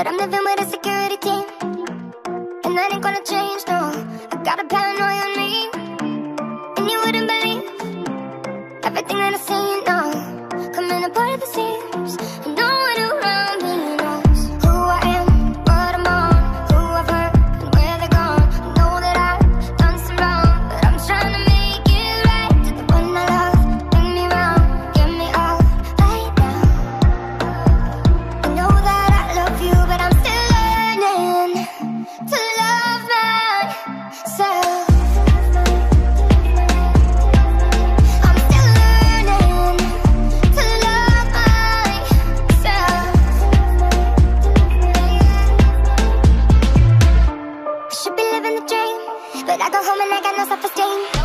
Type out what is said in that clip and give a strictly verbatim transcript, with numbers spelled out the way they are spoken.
that I'm living with a security team, and that ain't gonna change, no. I got a paranoia on me, and you wouldn't believe everything that I say, no. Coming apart at the seams, and no one around me knows who I am, what I'm on, who I've hurt, and where they're gone. I know that I've done some wrong, but I'm trying to make it right. To the one I love, bring me round, give me all right now. I know that I love you, but I'm still learning to love myself. I'm still learning to love myself. I should be living the dream, but I go home and I got no self-esteem.